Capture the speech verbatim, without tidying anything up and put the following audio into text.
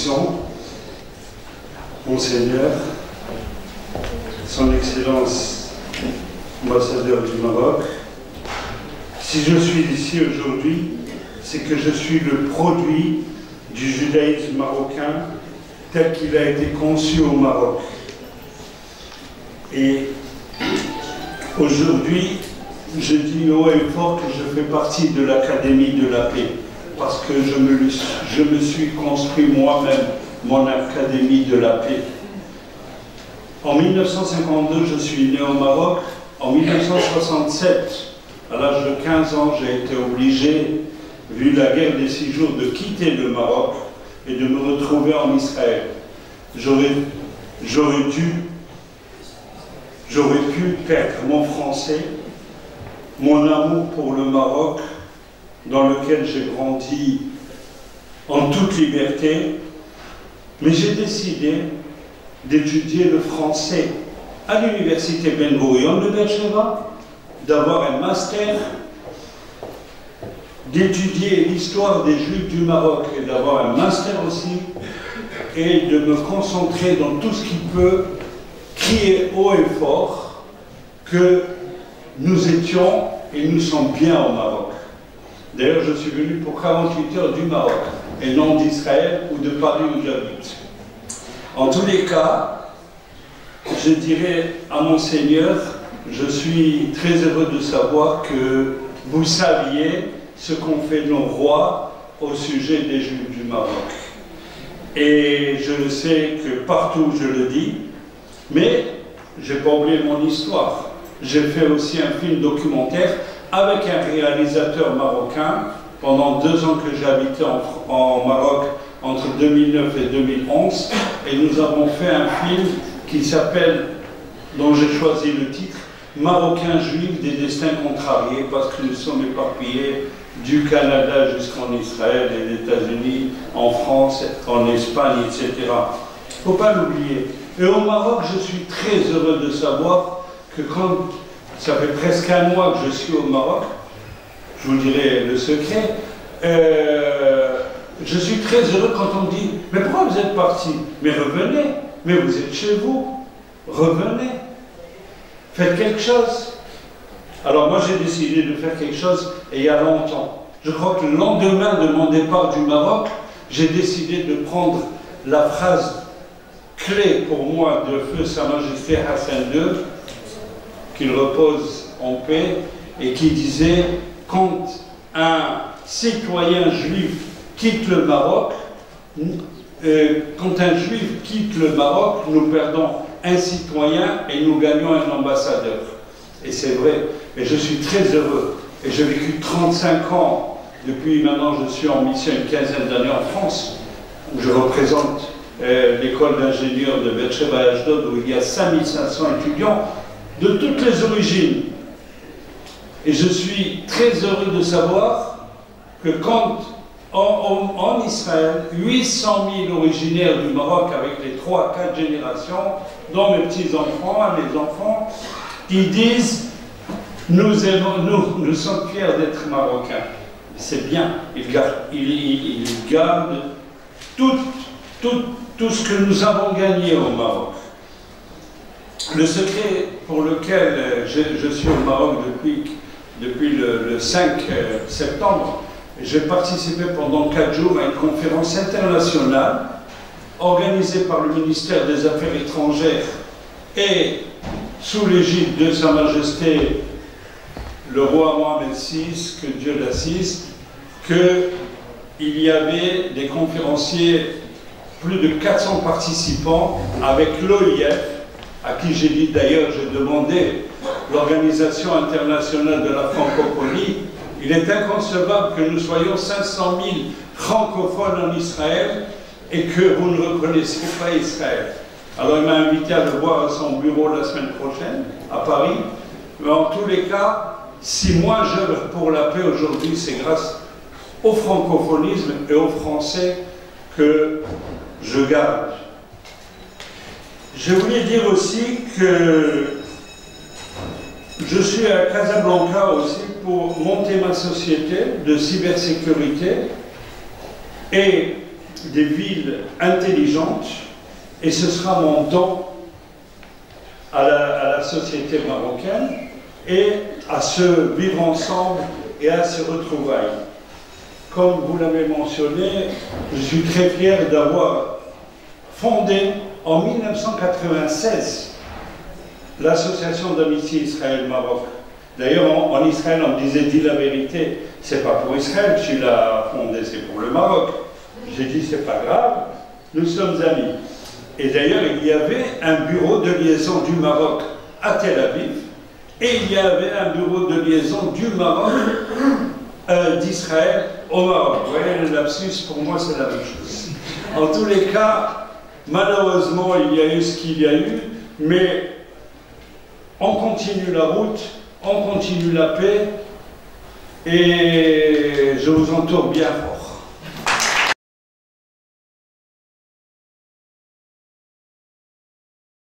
introduction, Monseigneur, Son Excellence, ambassadeur du Maroc, si je suis ici aujourd'hui, c'est que je suis le produit du judaïsme marocain tel qu'il a été conçu au Maroc. Et aujourd'hui, je dis haut et fort que je fais partie de l'Académie de la paix, parce que je me, je me suis construit moi-même mon Académie de la paix. En mille neuf cent cinquante-deux, je suis né au Maroc. En mille neuf cent soixante-sept, à l'âge de quinze ans, j'ai été obligé, vu la guerre des six jours, de quitter le Maroc et de me retrouver en Israël. J'aurais j'aurais dû, j'aurais pu perdre mon français, mon amour pour le Maroc, dans lequel j'ai grandi en toute liberté, mais j'ai décidé d'étudier le français à l'université Ben Gurion de Beersheba, d'avoir un master, d'étudier l'histoire des Juifs du Maroc et d'avoir un master aussi, et de me concentrer dans tout ce qui peut crier haut et fort que nous étions et nous sommes bien au Maroc. D'ailleurs, je suis venu pour quarante-huit heures du Maroc et non d'Israël ou de Paris où j'habite. En tous les cas, je dirais à Monseigneur, je suis très heureux de savoir que vous saviez ce qu'ont fait nos rois au sujet des Juifs du Maroc. Et je le sais que partout je le dis, mais je n'ai pas oublié mon histoire. J'ai fait aussi un film documentaire avec un réalisateur marocain pendant deux ans que j'ai habité en, en Maroc entre deux mille neuf et deux mille onze, et nous avons fait un film qui s'appelle, dont j'ai choisi le titre, Marocains juifs des destins contrariés, parce que nous sommes éparpillés du Canada jusqu'en Israël, les États-Unis, en France, en Espagne, et cetera. Il ne faut pas l'oublier. Et au Maroc, je suis très heureux de savoir que quand ça fait presque un mois que je suis au Maroc, je vous dirai le secret, euh, je suis très heureux quand on me dit « Mais pourquoi vous êtes parti? Mais revenez, mais vous êtes chez vous, revenez, faites quelque chose. » Alors moi j'ai décidé de faire quelque chose, et il y a longtemps. Je crois que le lendemain de mon départ du Maroc, j'ai décidé de prendre la phrase clé pour moi de Feu Sa Majesté Hassan deux, qu'il repose en paix, et qui disait « Quand un citoyen juif quitte le Maroc, euh, quand un juif quitte le Maroc, nous perdons un citoyen et nous gagnons un ambassadeur. » Et c'est vrai, et je suis très heureux. Et j'ai vécu trente-cinq ans, depuis maintenant je suis en mission une quinzaine d'années en France, où je représente euh, l'école d'ingénieurs de Beersheba et Ashdod, où il y a cinq mille cinq cents étudiants de toutes les origines. Et je suis très heureux de savoir que quand en, en, en Israël, huit cent mille originaires du Maroc avec les trois à quatre générations, dont mes petits-enfants, les enfants, ils disent nous, aimons, nous, nous sommes fiers d'être Marocains. C'est bien, ils gardent, ils, ils, ils gardent tout, tout, tout ce que nous avons gagné au Maroc. Le secret pour lequel je, je suis au Maroc depuis, depuis le, le cinq septembre, j'ai participé pendant quatre jours à une conférence internationale organisée par le ministère des Affaires étrangères et sous l'égide de Sa Majesté le roi Mohamed six, que Dieu l'assiste, qu'il y avait des conférenciers, plus de quatre cents participants avec l'O I F, à qui j'ai dit d'ailleurs, j'ai demandé l'Organisation internationale de la francophonie. Il est inconcevable que nous soyons cinq cent mille francophones en Israël et que vous ne reconnaissiez pas Israël. Alors il m'a invité à le voir à son bureau la semaine prochaine, à Paris. Mais en tous les cas, si moi j'œuvre pour la paix aujourd'hui, c'est grâce au francophonisme et au français que je garde. Je voulais dire aussi que je suis à Casablanca aussi pour monter ma société de cybersécurité et des villes intelligentes, et ce sera mon don à la, à la société marocaine et à ce vivre ensemble et à ce retrouvailles. Comme vous l'avez mentionné, je suis très fier d'avoir fondé en mille neuf cent quatre-vingt-seize l'association d'amitié Israël-Maroc. D'ailleurs, en, en Israël, on me disait, dis la vérité, c'est pas pour Israël que tu l'as fondé, c'est pour le Maroc. J'ai dit, c'est pas grave, nous sommes amis. Et d'ailleurs, il y avait un bureau de liaison du Maroc à Tel Aviv, et il y avait un bureau de liaison du Maroc, euh, d'Israël au Maroc. Vous voyez, le lapsus, pour moi, c'est la même chose. En tous les cas, malheureusement, il y a eu ce qu'il y a eu, mais on continue la route, on continue la paix, et je vous entoure bien fort.